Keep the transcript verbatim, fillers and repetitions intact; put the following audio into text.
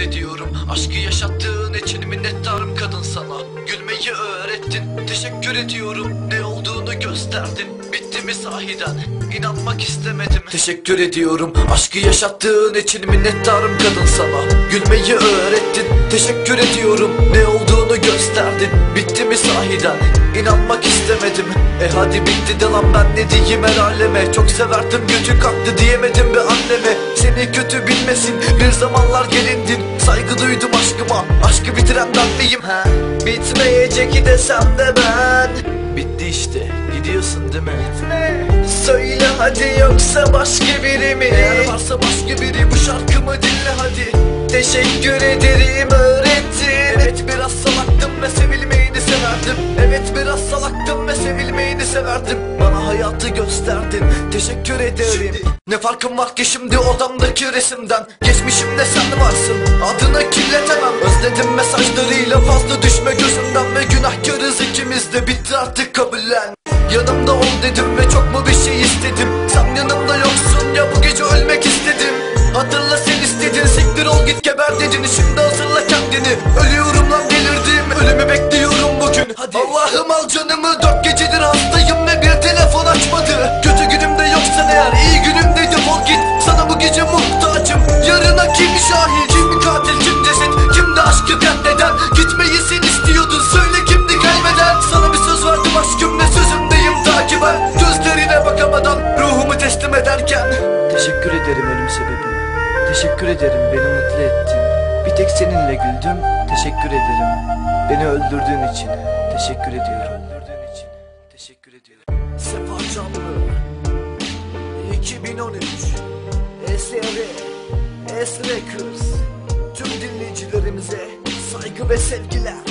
ediyorum. Aşkı yaşattığın için minnettarım kadın sana. Gülmeyi öğrettin, teşekkür ediyorum. Ne olduğunu gösterdin, bitti mi sahiden? İnanmak istemedim. Teşekkür ediyorum. Aşkı yaşattığın için minnettarım kadın sana. Gülmeyi öğrettin, teşekkür ediyorum. Ne olduğunu gösterdin, bitti mi sahiden? İnanmak istemedim. E hadi bitti de lan, ben ne diyeyim her aleme. Çok severdim, götü kalktı diyemedim be anneme. Seni kötü bilmesin, bir zamanlar gelindin. Saygı duydum aşkıma, aşkı bitiren ben miyim? Ha? Bitmeyecek desem de ben. Bitti işte, gidiyorsun değil mi? Gitme. Söyle hadi, yoksa başka biri mi? Eğer varsa başka biri, bu şarkımı dinle hadi. Teşekkür ederim öğrettin. Evet biraz salaktım ve sevilmeyini severdim. Evet biraz salaktım ve sevilmeyini severdim. Bana hayatı gösterdin, teşekkür ederim. Şimdi ne farkım var ki şimdi odamdaki resimden? Geçmişimde sen varsın, adını kirletemem. Özledim mesajlarıyla, fazla düşme gözümden. Ve günahkarız ikimiz de, bitti artık kabullen. Yanımda ol dedim ve çok mu bir şey istedim? Sen yanımda yoksun ya, bu gece ölmek istedim. Hatırla sen istedin, siktir ol git geber dedin. Şimdi hazırla kendini, ölüyorum lan delirdim. Ölümü bekliyorum bugün hadi. Allah'ım al canımı, dört gecedir hastayım ve bir telefon açmadı. Kötü günümde yoksan eğer, iyi günümde defol git. Sana bu gece muhtacım, yarına kim şahit? Kim katil, kim ceset, kim de aşkı katleden? Gitmeyi sen istiyordun, söyle kimdi kaybeden? Sana bir söz verdim aşkım ve sözümdeyim takiben. Gözlerine bakamadan ruhumu teslim ederken. Teşekkür ederim ölüm sebebime. Teşekkür ederim beni mutlu ettin. Bir tek seninle güldüm, teşekkür ederim. Beni öldürdüğün için teşekkür ediyorum. Öldürdüğün için teşekkür ediyorum. Sefa Canlı iki bin on üç S R S Records. Tüm dinleyicilerimize saygı ve sevgiler.